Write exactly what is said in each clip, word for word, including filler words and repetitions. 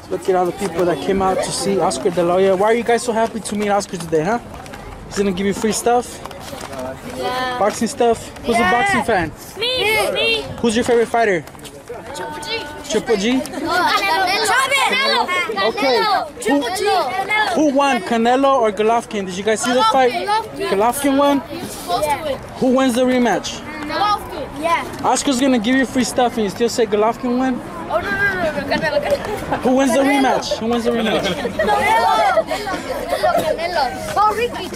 Look at all the people that came out to see Oscar De La Hoya. Why are you guys so happy to meet Oscar today, huh? He's gonna give you free stuff? Yeah. Boxing stuff? Who's yeah. a boxing fan? Me! Me! Who's your favorite fighter? Triple G. Triple G? Canelo. Okay. Who, who won, Canelo or Golovkin? Did you guys see the fight? Golovkin won? Who wins the rematch? Golovkin. Yeah. Oscar's gonna give you free stuff and you still say Golovkin win? Oh, no, no, no, no, Canelo, Canelo. Who wins the rematch? Who wins the rematch? Canelo. Canelo, Canelo. Oh, Ricky.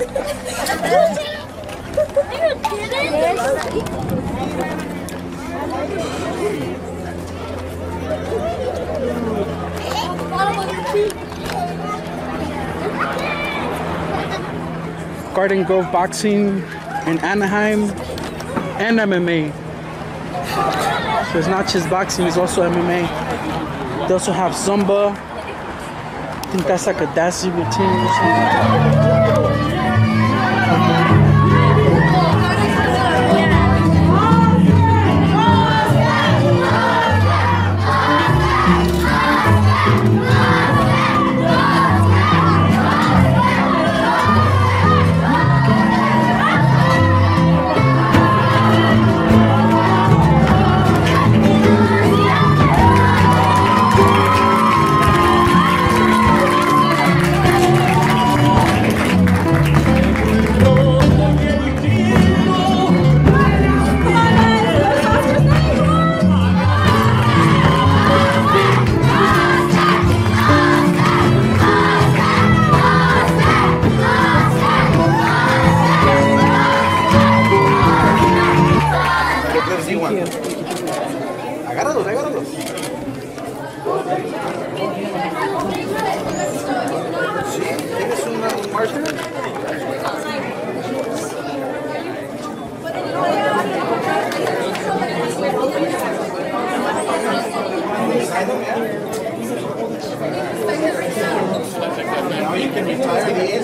Garden Grove Boxing in Anaheim and M M A. So it's not just boxing, it's also M M A. They also have Zumba. I think that's like a dancing routine or something. Agárralos, agárralos. Sí, ¿tienes un marker? Now you can retire these.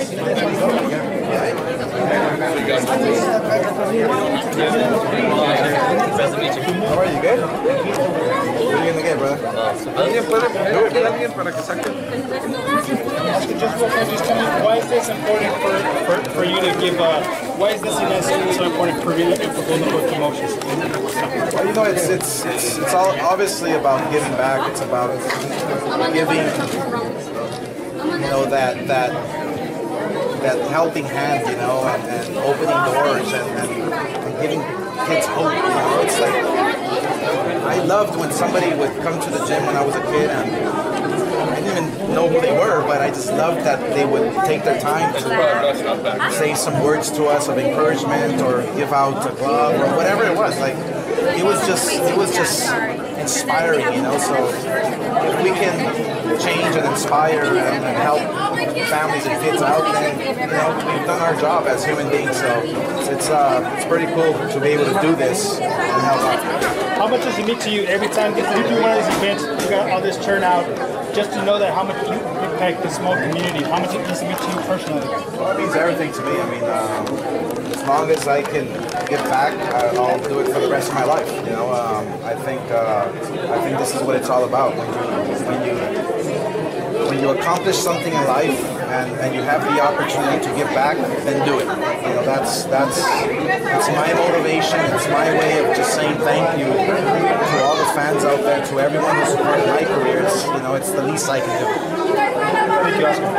How are you? Good? What are you gonna get, brother? ¿Alguien puede poner alguien para que saque? Just real quick, just tell me, why is this important for, for, for you to give, uh, why is this event so, so important for you for Golden Boy Promotions? Well, you know, it's, it's, it's, it's all obviously about giving back. It's about giving, you know, that, that, that helping hand, you know, and, and opening doors and, and, and giving kids hope, you know. It's like, I loved when somebody would come to the gym when I was a kid and I didn't even know who they were, but I just loved that they would take their time to say some words to us of encouragement or give out a glove or whatever it was. Like, it was just, it was just inspiring, you know. So if we can change and inspire and, and help families and kids out, then, you know, we've done our job as human beings. So it's uh, it's pretty cool to be able to do this and help out. How much does it mean to you every time you do one of these events, you got all this turnout, just to know that how much you impact the small community? How much it means to me to you personally? Well, it means everything to me. I mean, um, as long as I can give back, I'll do it for the rest of my life. You know, um, I think uh, I think this is what it's all about. When you when you when you accomplish something in life and, and you have the opportunity to give back, then do it. You know, that's that's that's my motivation. It's my way of just saying thank you to all the fans out there, to everyone who supported my career. It's, you know, it's the least I can do. Thank you, Oscar.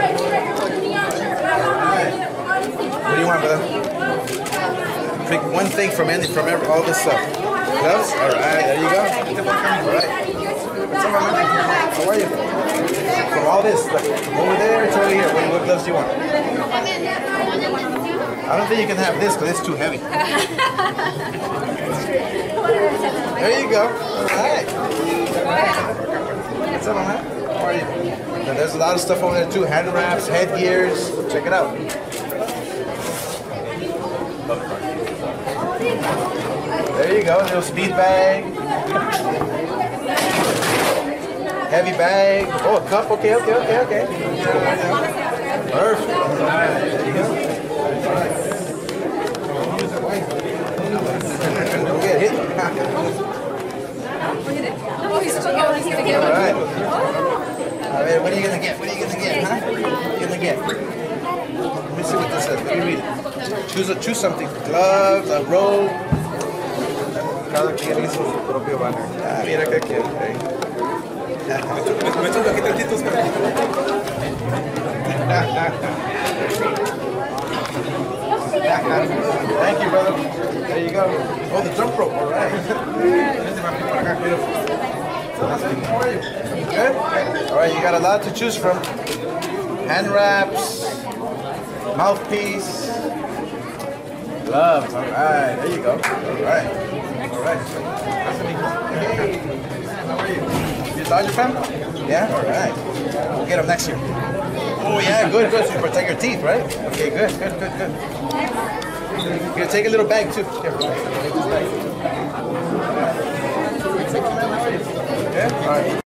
What do you want, brother? Pick one thing from any from every, all this stuff. Gloves? All right, there you go. All right. What's up, man? How are you? From all this, like, from over there to over here, what, what gloves do you want? I don't think you can have this because it's too heavy. There you go. All right. What's up, man? How are you? And there's a lot of stuff over there too. Hand wraps, headgears. Check it out. There you go. Little speed bag. Heavy bag. Oh, a cup. Okay, okay, okay, okay. Perfect. All right. There you go. All right. Don't get hit. All right. All right, what are you gonna get? What are you gonna get, huh? What are you gonna get? Let me see what this says. Let me read it. Choose a, choose something. Gloves, a robe. Cada quien hizo su propio banner. Ah, mira qué cute. eh. Me echas aquí tantitos, Thank you, brother. There you go. Oh, the jump rope. All right. Beautiful. How are you? Good? All right, you got a lot to choose from. Hand wraps, mouthpiece, gloves. All right, there you go. All right. All right. Hey, how are you? You Dodger fan? Yeah? All right. We'll get them next year. Oh, yeah, good, good. So you protect your teeth, right? Okay, good, good, good, good. Here, take a little bag, too. Here, take this bag. Okay? All right.